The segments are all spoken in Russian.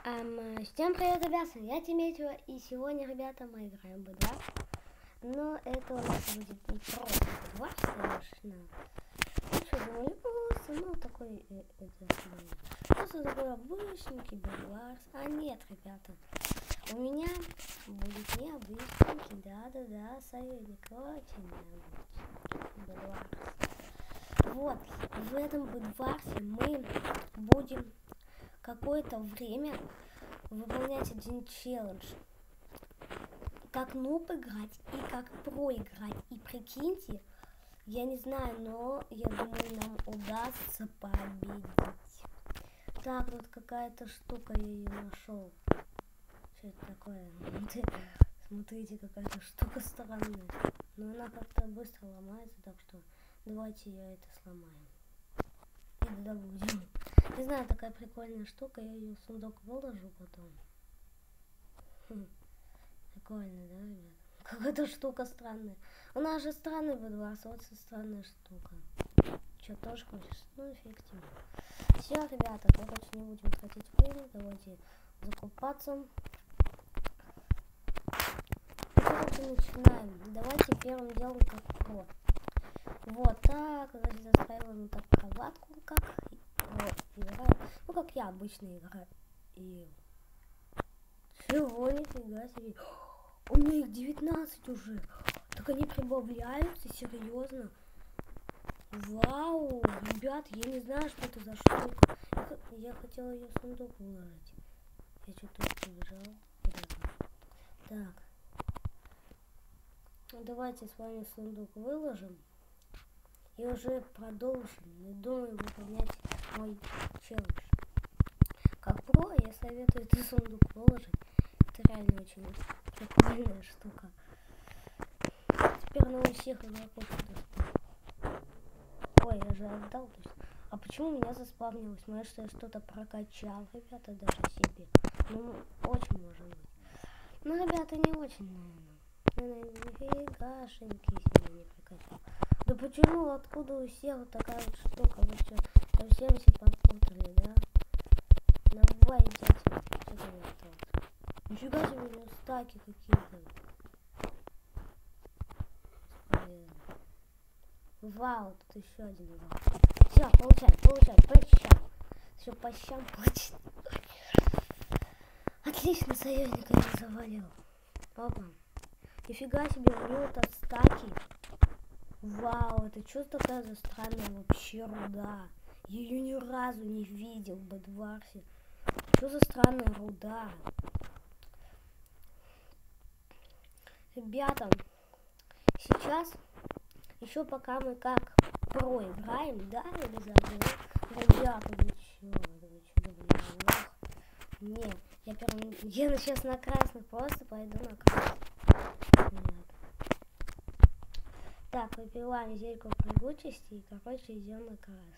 Всем привет, ребята, я Тимеева, и сегодня, ребята, мы играем в B2. Но это у нас будет не просто B2, конечно. Ну что, думали, ну такой, просто такой обычненький B2. А нет, ребята, у меня будет необычненький, да, союзник, очень необычный B2. Вот, в этом B2 мы будем какое-то время выполнять один челлендж. Как нуб играть и как про играть. И прикиньте, я не знаю, но я думаю, нам удастся победить. Так, тут какая-то штука, я ее нашел. Что это такое? Смотрите, какая-то штука странная. Но она как-то быстро ломается, так что давайте я это сломаю. И добудем. Не знаю, такая прикольная штука, я ее в сундук выложу потом. Прикольно, да, ребят? Какая-то штука странная. У нас же странный B2, вот странная штука. Че, тоже хочешь? Ну, фиг тебе. Все, ребята, короче, не будем тратить время, давайте закупаться. Короче, начинаем. Давайте первым делом как про. Вот так, застраиваем так кроватку, как вот, играю. Ну, как я обычно играю. И... Чего, нифига себе. У меня их 19 уже. Так они прибавляются, серьезно. Вау, ребят, я не знаю, что это за штука. Я хотела ее в сундук выложить. Я что-то побежал. Так. Давайте с вами сундук выложим. И уже продолжим. Не думаю выполнять мой челлендж. Как про, я советую этот сундук выложить. Это реально очень прикольная штука. Теперь она у всех игроков доступна. Ой, я же отдал точно. А почему у меня заспавнилось? Может, что я что-то прокачал, ребята, даже себе. Ну, очень может быть. Ну, ребята, не очень, наверное. Нифигашеньки себе не прокачал. Да почему, откуда у всех вот такая вот штука? Вы что, совсем все попутали, да? Давай, дядя, что ты осталось? Нифига себе, у него стаки какие-то. Вау, тут еще один игрок. Все, получай, по щам. Все, по щам получит. Отлично, союзника я завалил. Опа. Нифига себе, у него тут стаки. Вау, это что такая за странная вообще руда? Я ее ни разу не видел в B2. Что за странная руда? Ребята, сейчас, еще пока мы как про играем, да, или забыл? Ребята, вы че, не, я сейчас на красных, просто пойду на красных. Так, выпиваем зельку прыгучести и, короче, идем на красных.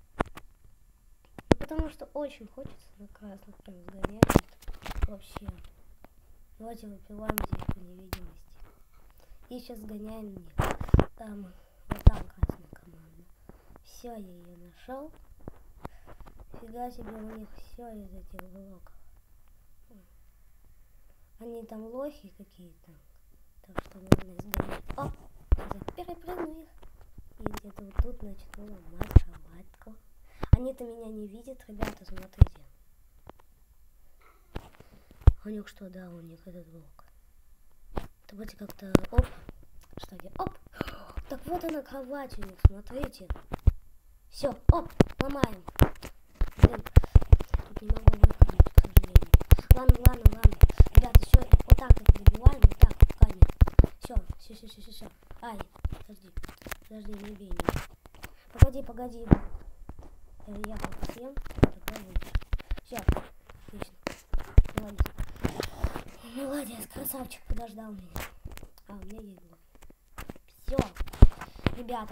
Ну, потому что очень хочется на красных прям сгонять. Вообще. Давайте выпиваем зельку невидимости. И сейчас сгоняем них. Там, вот там красная команда. Все, я ее нашел. Фига себе, у них все из этих блоков. Они там лохи какие-то. Так что можно сгонять. О! Перепрыгну их. И где-то вот тут начну ломать кроватку. Они-то меня не видят, ребята, смотрите. У них что, да, у них этот блок. Давайте как-то, оп, кстати, оп. Так вот она кровать у них, смотрите. Все, оп, ломаем. Блин, тут не могу выпрыгнуть, к сожалению. Ладно. Ребята, все, вот так вот добиваем, вот так, руками. Все. Ай, подожди, не бей меня. Погоди. Я съем, тогда лучше. Все, отлично. Молодец, красавчик, подождал меня. А, у меня есть блок. Все, ребята.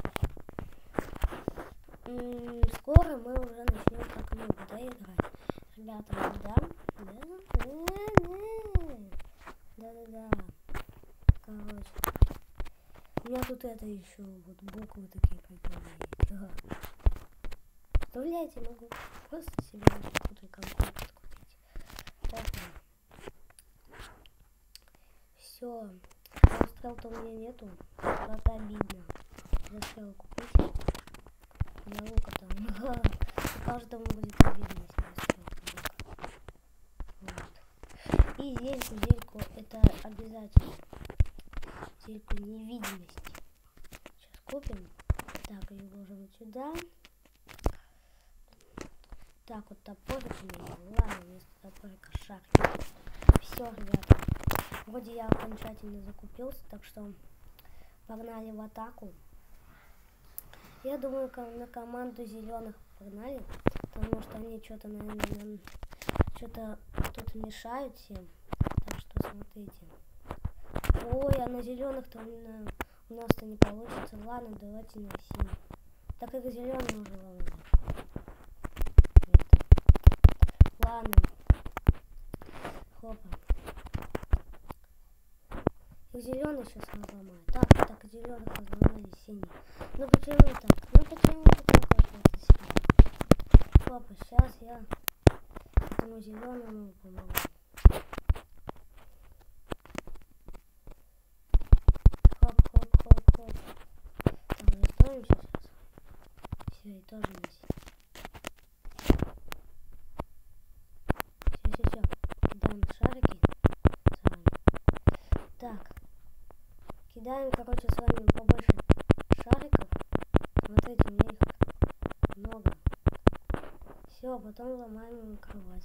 Скоро мы уже начнем как нуб, да, играть. Ребята, да. Короче. У меня тут это еще, вот буквы такие прикольные. Представляете, могу просто себе какую-то компьютер купить. стрел-то у меня нету. Это обидно. За стрел купить. На лука там. Каждому будет обидно, если я стрел. Вот. И зельку это обязательно. Зельку невидимости. Сейчас купим. Так, ее ложим вот сюда. Так, вот топорик у меня. Ладно, вместо топорика шарик. Все, ребята. Вроде я окончательно закупился, так что погнали в атаку. Я думаю, на команду зеленых погнали, потому что они что-то, наверное, что-то тут мешают всем. Так что смотрите. Ой, а на зеленых-то у нас-то не получится. Ладно, давайте на синий. Так как зеленый уже ломали. Ладно. Хопа. И зеленый сейчас разломаю. Так, зеленых разломали синий. Ну почему так? Ну почему так вот синий? Хопа, сейчас я этому зеленому помогу. Хоп. Так, застроимся сейчас. Все, и тоже на синий. Все. Кидаем шарики с вами. Так. Кидаем, короче, с вами побольше шариков. Смотрите, у меня их много. Все, потом ломаем ему кровать.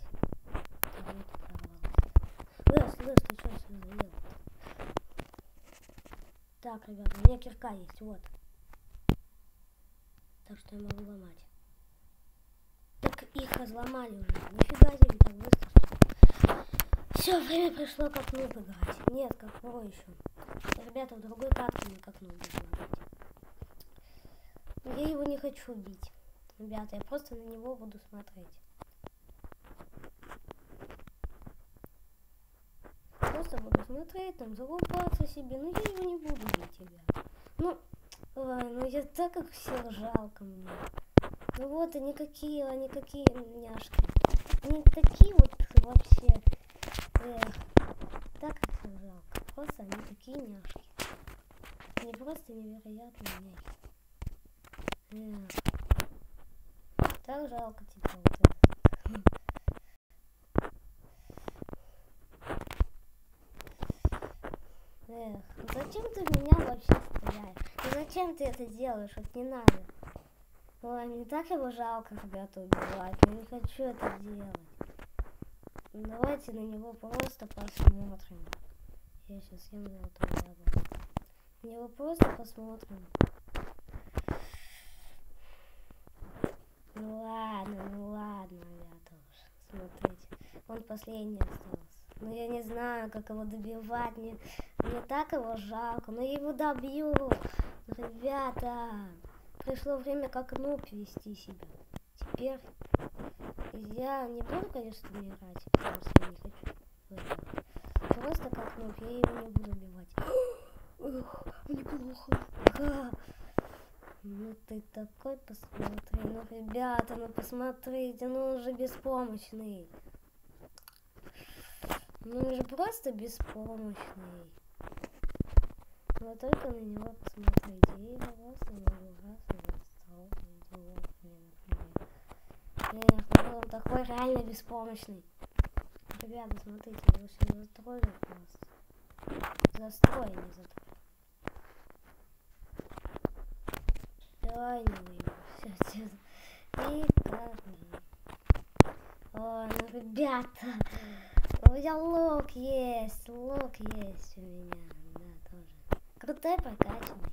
Слышь, ты что все заел? Так, ребята, у меня кирка есть, вот. Так что я могу ломать. Так их разломали уже. Нифига себе, так быстро, что ли? Все, время пришло как нуб играть. Нет, как про еще. Ребята, в другой карте мы как нуб играть. Я его не хочу бить. Ребята, я просто на него буду смотреть. Просто буду смотреть, там, залупаться себе. Ну, я его не буду бить, ребята. Ну, я так как все жалко мне. Ну вот, они какие няшки. Они такие вот вообще. Так как все жалко. Просто они такие няшки. Они просто невероятные няшки. Так жалко типа вот это. Зачем ты в меня вообще стреляешь? Ну зачем ты это делаешь? Вот не надо. Ой, мне так его жалко, ребята, убивать. Я не хочу это делать. Давайте на него просто посмотрим. Я сейчас съем золотое яблоко. На него просто посмотрим. Ну ладно, ребята уж. Смотрите. Он последний остался. Но я не знаю, как его добивать. Мне так его жалко. Но я его добью. Ребята, пришло время как нуб вести себя. Теперь я не буду, конечно, умирать, потому что я не хочу. Просто как нуб, я его не буду убивать. Мне плохо. Ну ты такой, посмотри. Ну, ребята, ну посмотрите, ну он же беспомощный. Ну он же просто беспомощный. Но только на него посмотрите. И просто на него он такой реально беспомощный. Ребята, смотрите, я его все застрою просто. Застрой, не застрой. Давай не выйду. Все. И корни. Ой, ну ребята. У меня лук есть у меня. Да, тоже. Крутой прокачанный.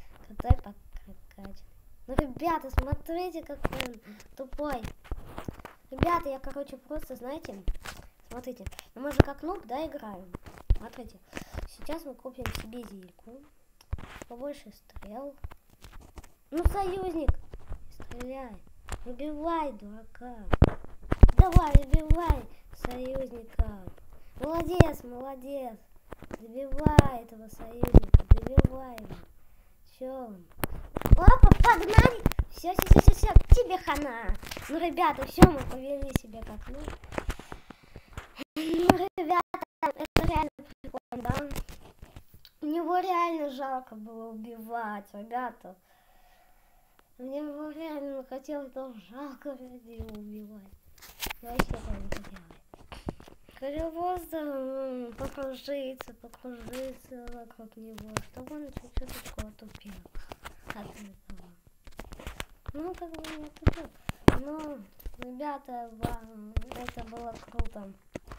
Ну, ребята, смотрите, какой он тупой. Ребята, я, короче, просто, знаете, смотрите, мы же как нуб, да, играем. Смотрите, сейчас мы купим себе зельку, побольше стрел. Ну, союзник, стреляй, выбивай, дурака. Давай, выбивай союзника. Молодец. Добивай этого союзника, добивай его. Все. Опа, погнали. Все, тебе хана. Ну, ребята, все, мы повели себя как ну. Ну, ребята, это реально прикольно, да? У него его реально жалко было убивать, ребята. Мне его реально хотелось тоже жалко его убивать. Я вообще этого не хотела. Хотел просто покружиться вокруг него, чтобы он чуть-чуть отупел. От этого. Ну, как бы не отупел. Но, ребята, это было круто.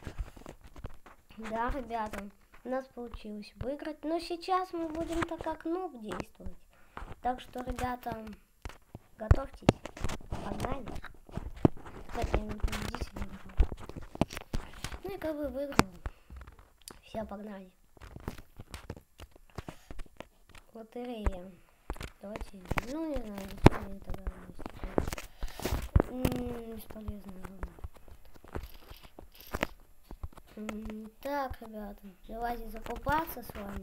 Да, ребята, у нас получилось выиграть. Но сейчас мы будем так как нуб действовать. Так что, ребята, готовьтесь. Погнали. Кстати, я не победитель выиграл. Ну и как бы выиграл. Все, погнали. Лотерея. Давайте, ну не знаю, бесполезно тогда. Бесполезно. Так, ребята, давайте закупаться с вами.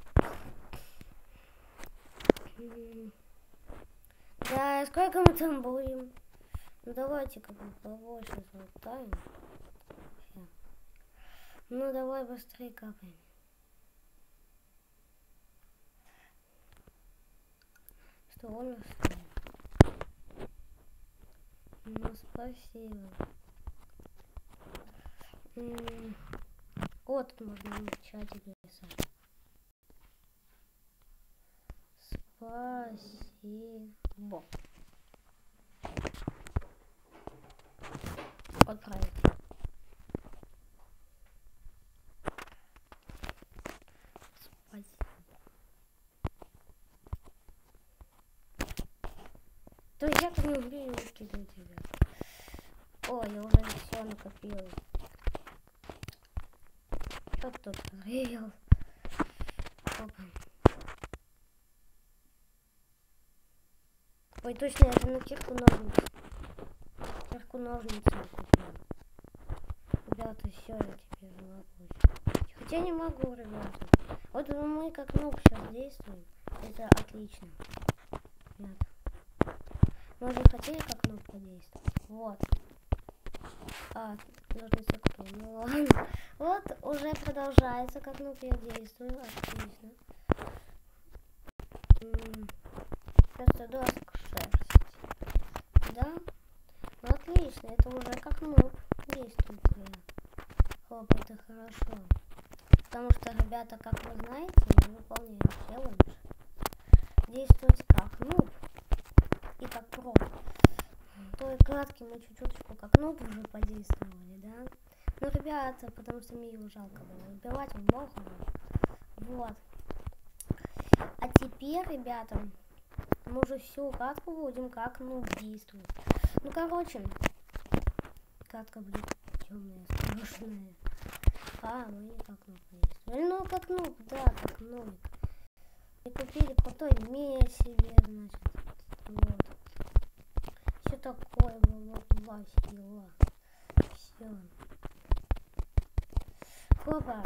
Да, сколько мы там будем? Ну давайте как бы побольше золотаем. Ну давай быстрее капаем. Что он оставил? Ну спасибо. Вот тут можно в чатике писать. Спасибо. Отправить. Спасибо. То есть я как не умею выкидывать тебя. О, я уже все накопила. Что тут горел? Опа. Ой, точно, я же на кирку-ножницы. Кирку-ножницы. Ребята, все, я теперь могу. Хотя не могу, ребята. Вот мы как нуб сейчас действуем. Это отлично. Ребята. Мы же хотели как нуб подействовать. Вот. Ножницы кто? Ну ладно. Вот уже продолжается, как нуб я действую. Отлично. Просто доска шерсть. Да? Ну отлично, это уже как нуб действует. Хоп, это хорошо. Потому что, ребята, как вы знаете, мы выполняем челлендж. Действовать как нуб. И как про. Той кратки мы чуть-чуточку как нуб уже подействовали, да? Ну, ребята, потому что мне его жалко было. Убивать он мог. Вот. А теперь, ребята, мы уже всю катку будем как нуб действовать. Ну, короче, катка, блин, темная, страшная. Мы не как нуб действовали. Ну, как нуб, да, как нуб. И купили крутой меч себе, значит. Вот. Все такое было, вот, скилла. Все. Хопа.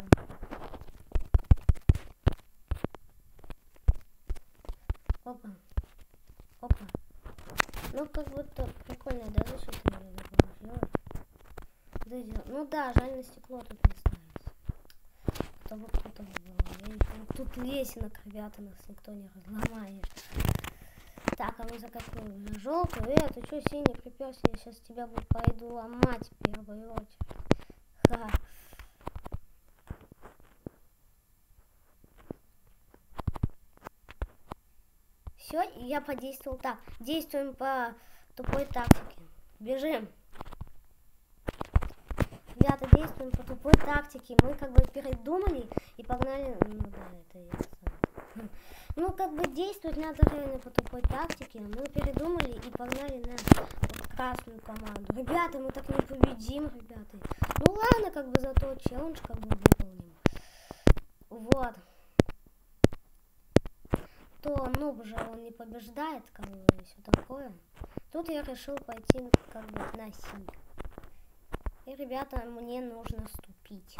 Опа. Опа. Ну, как будто прикольно, да, защиту я сделать. Ну да, жаль, на стекло тут не ставится. Чтобы круто было. Тут лесенок, ребята, нас никто не разломает. Так, а мы закопаем желтую. Ты что, синий приперся? Я сейчас тебя пойду ломать в первую очередь. Ха. Все, я подействовал так. Действуем по тупой тактике. Бежим. Ребята, действуем по тупой тактике. Мы как бы передумали и погнали. Ну да, это я сам. Ну как бы действовать надо реально по тупой тактике. Мы передумали и погнали на вот красную команду. Ребята, мы так не победим, ребята. Ну ладно, как бы зато челлендж как бы выполним. Вот. То нуб же он не побеждает, как бы, и все такое. Тут я решил пойти как бы на синь. И, ребята, мне нужно ступить.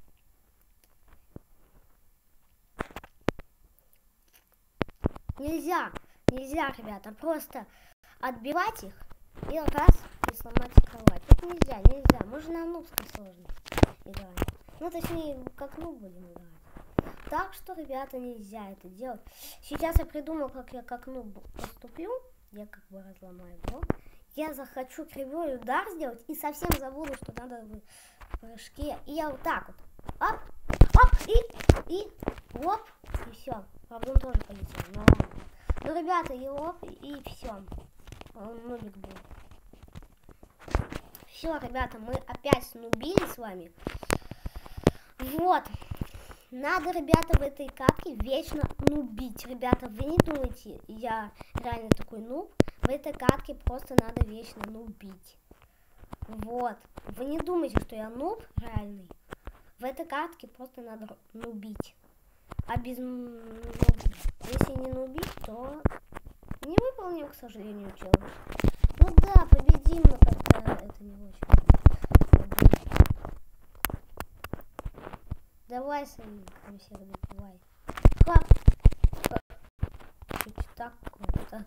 Нельзя, ребята, просто отбивать их и раз, и сломать кровать. Это нельзя, мы же на нубской сложности играем. Ну, точнее, как нуб будем играть. Так что, ребята, нельзя это делать. Сейчас я придумал, как я как поступлю. Я как бы разломаю блок. Я захочу кривой удар сделать и совсем забуду, что надо в прыжке. И я вот так вот. Оп, оп, и оп, и все. Правда, он тоже полетел. Ну ладно. Ну, ребята, и оп, и все. Он нубик был. Все, ребята, мы опять снубили с вами. Вот. Надо, ребята, в этой катке вечно нубить. Ребята, вы не думайте, я реально такой нуб. В этой катке просто надо вечно нубить. Вот. Вы не думайте, что я нуб реальный. В этой катке просто надо нубить. А без если не нубить, то не выполним, к сожалению, челлендж. Ну да, победим, но как-то это не очень. Давай, союзник, всех добивай. Как? Чуть так какой-то.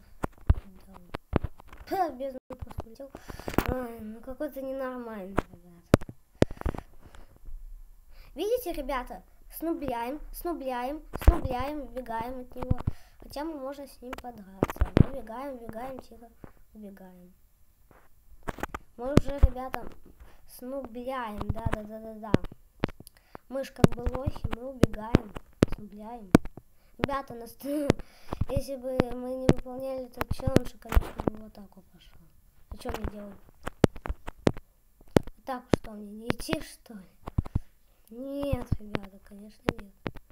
Да. Бездну просто улетел. Ну какой-то ненормальный, ребята. Видите, ребята? Снубляем, убегаем от него. Хотя мы можем с ним подраться. Убегаем, тихо, убегаем. Мы уже, ребята, снубляем, да. Мы ж как бы лохи, мы убегаем, снубляем. Ребята, если бы мы не выполняли этот челлендж, конечно, бы вот так вот пошло. А что мне делать? Так что, мне не идти, что ли? Нет, ребята, конечно, нет.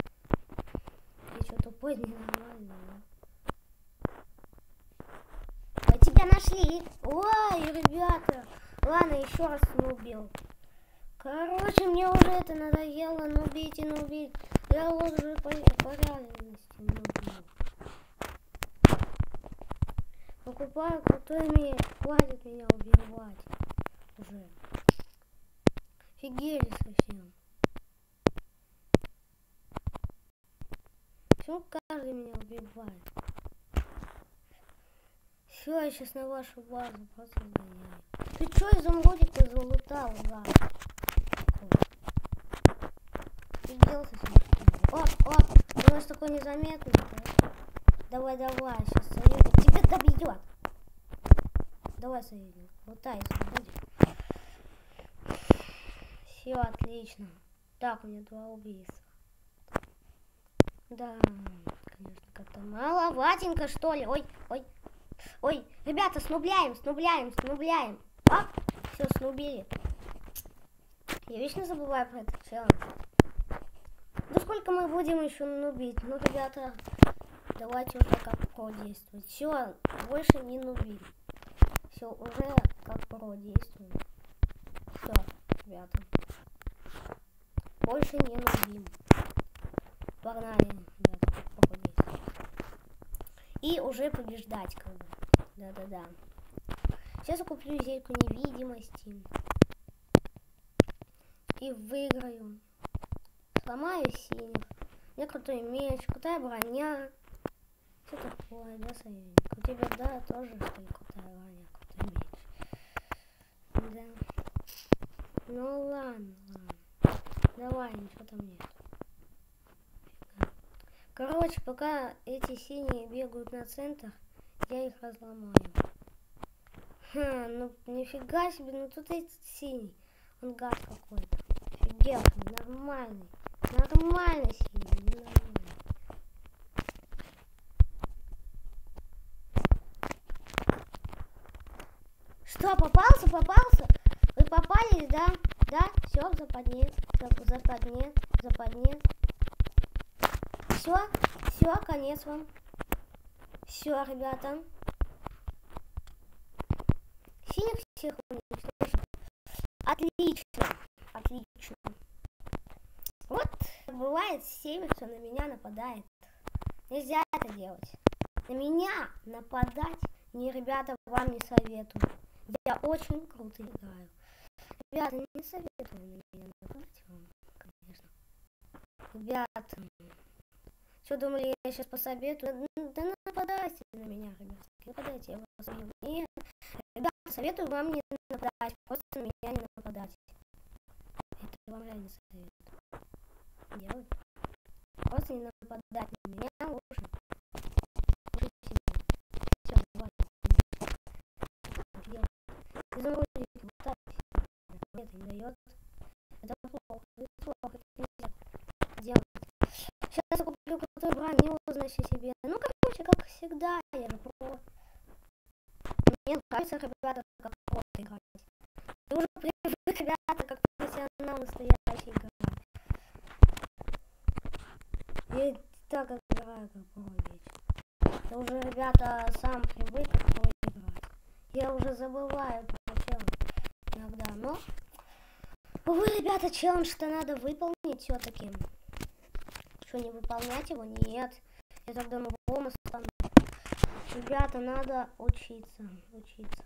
Я что, тупой, ненормальный, да? Мы тебя нашли! Ой, ребята! Ладно, еще раз снубил. Короче, мне уже это надоело, нубить и нубить. Я уже по реальности нубил. Покупаю крутой меч, хватит меня убивать. Уже. Офигели совсем. Почему каждый меня убивает? Все, я сейчас на вашу базу просто сгоняю. Ты что изумрудик-то залутал, да? Ты делал совсем? Оп, думаешь, такой незаметный, да? Давай, сейчас союзник тебя добьет. Давай, союзник, лутай изумрудик. Все, отлично. Так, у меня 2 убийства. Да, конечно, как-то маловатенько, что ли. Ой, ребята, снубляем. Оп, все, снубили. Я вечно забываю про этот челлендж. Ну сколько мы будем еще нубить? Ну, ребята, давайте уже как про действовать. Все, больше не нубим. Все, уже как про действуем. Все, ребята. Больше не нубим. Погнали, ребята, как про действовать. И уже побеждать, как бы. Да. Сейчас я куплю зельку невидимости. И выиграю. Сломаю синих. У меня крутой меч, крутая броня. Что такое, да, союзник? У тебя, да, тоже, что ли, крутая броня, крутой меч. Да. Ну ладно. Давай, ничего там нет. Короче, пока эти синие бегают на центр, я их разломаю. Ну нифига себе, ну тут этот синий. Он гад какой-то. Офигел, нормальный. Нормальный синий, нормальный. Что, попался? Вы попались, да? Да, все в западне. Все, конец вам. Все, ребята. Синих всех уничтожил. Отлично. Вот бывает семь, кто на меня нападает. Нельзя это делать. На меня нападать ребята, вам не советую. Я очень круто играю. Ребята, не советую на меня нападать вам, конечно. Ребята, что думали, я сейчас посоветую? Да нападайте на меня, ребята. Нападайте, я вас убью. Нет. Ребята, советую вам не нападать. Просто на меня не нападать. Это вам реально советую. Делать. просто не нападать на меня лучше. Все, изумрудики, вот так это не дает. Это плохо, это нельзя делать. Сейчас я куплю крутой броню, значит, себе. Ну, короче, как всегда, я же про. Мне нравится, ребята, как просто играть. Ты уже привык, ребята, как профессионал настоящий играть. Я так играю, как про вечно. Я уже, ребята, сам привык про играть. Я уже забываю про челлендж иногда, но... Увы, ребята, челлендж-то надо выполнить все-таки. Что, не выполнять его? Нет. Я тогда на бомбу стану. Ребята, надо учиться. Учиться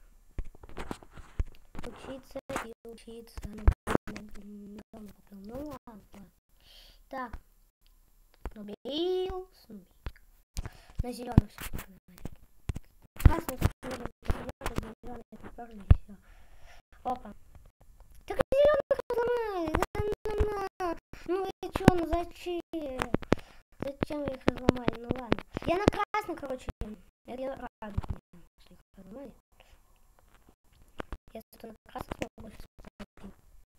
и учиться. Ну ладно. Так. Снубил. На зеленых все погнали. Красный, зеленый, поперли и все. Опа. Так зеленых разломали. Ну и что, ну зачем? Зачем вы их разломали? Ну ладно. Я на красный, короче. Я рад, что их разломали. Я зато на красный смогу больше спасти.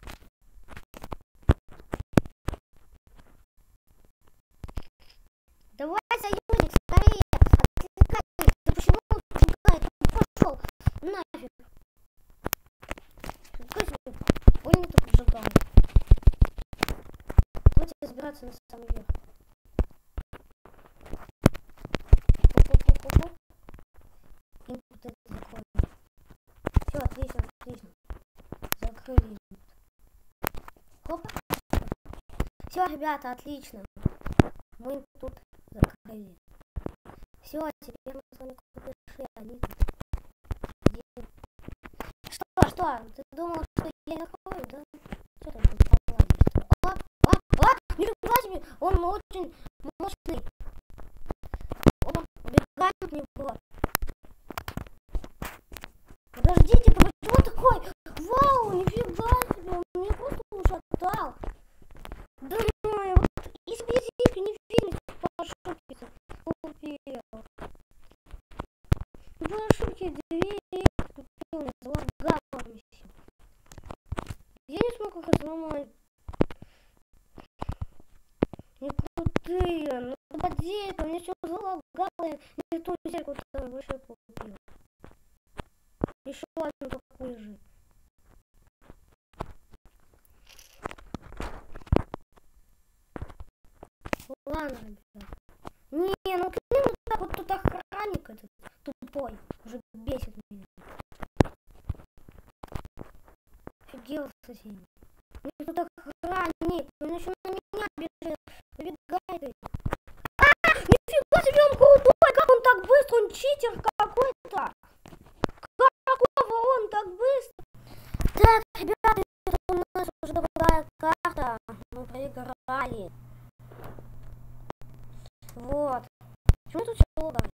Давай, союзник, скорее! Отвлекай! Ты почему отвлекаешь? Пошел! Нафиг! Ой, мне тут поджигает. Давайте разбираться на самом деле. И вот это закроем. Все, отлично, отлично. Закрыли. Хопа. Все, ребята, отлично. Мы тут закрыли. Все, теперь мы с вами пришли. Они тут. Что? Ты думал, что я не открою, да? Что там поладишь? Нифига себе! Он очень мощный. Опа, убегаем от него. Подождите, почему такой? Вау, нифига себе, он меня просто ушатал. Да ну, вот из физики не фильм по ошибке купил. По ошибке 2 купил, залагал все. Я не смог их разломать. Не крутые, ну подожди-ка, мне все залагало, не ту зельку там выше купил. Еще одну такую же. Ладно, ребят. Не, ну к нему так вот тут охранник этот тупой. Уже бесит меня. Офигел сосед. Мне тут охранник. Он еще на меня бежит. Убегай ты. Нифига себе, он крутой. Как он так быстро? Он читер какой-то. Какого он так быстро? Так, ребята, это у нас уже другая карта. Мы проиграли. Вот. Почему тут все лагает?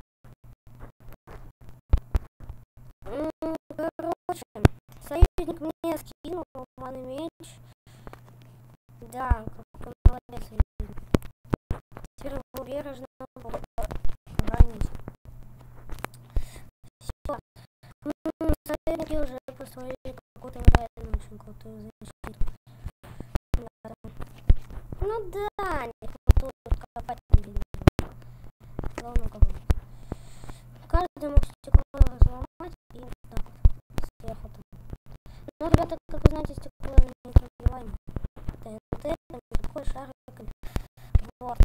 Короче, союзник мне скинул манный меч. Да, какой молодец союзник. Теперь его бережно ранить. Все. Союзники уже построили какую-то неправильную очень крутую защиту. Да. Ну да, никто тут копать не будет. Главное кого. Каждый мог стекло разломать и вот так вот сверху там. Ну, ребята, как вы знаете, стекло не пробиваемо. ТНТ, там такой шарик. Вот.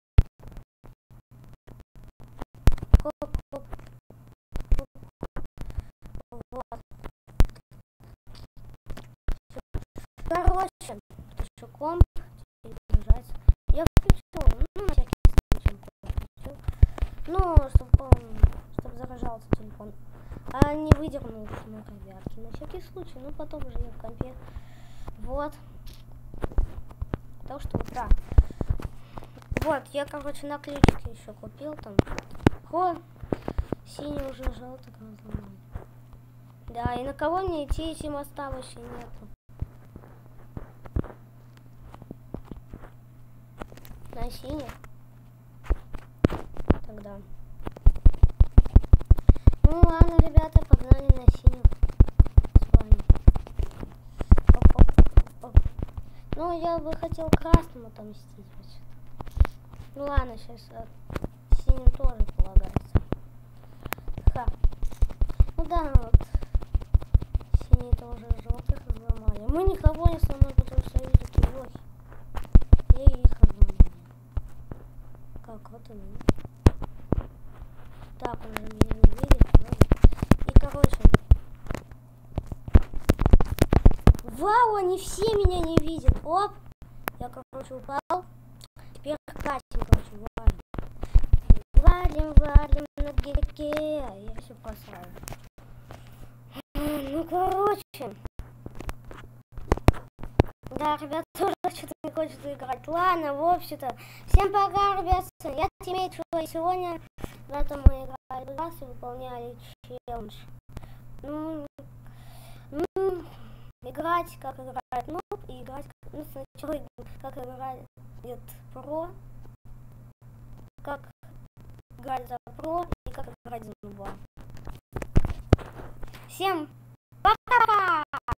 Хоп-хоп. Вот. Короче, еще комп держать. Я включил, ну, на всякий случай включил. Ну, чтобы заражался телефон. А не выдернул на ребятки. На всякий случай, ну потом уже я в компе. Вот. Так что да. Вот, я, короче, наклеечки еще купил там. О, синий уже желтый разломали. Да, и на кого мне идти, если моста вообще нету? На на синих. Тогда. Ну ладно, ребята, погнали на синих. С вами. Оп, оп, оп. Ну, я бы хотел красному отомстить. Ну ладно, сейчас синим тоже полагается. Ха. Ну да, вот. Синие тоже желтых разломали. Мы никого не сломали, потому что они такие лохи. Я их разломали. Как, вот они. Так, он же меня не видит. И короче. Вау, они все меня не видят. Оп. Я, короче, упал. Теперь катим, короче, валим. Валим, валим на гелике. Я все просрал. Ну, короче. Да, ребят, тоже что-то не хочет играть. Ладно, в общем-то. Всем пока, ребят. Я Тиммейт, и сегодня в этом мы играли раз и выполняли челлендж. Играть, как играет нуб, и играть, ну, сначала как играет про, как играть за про и как играть за нуба. Всем пока!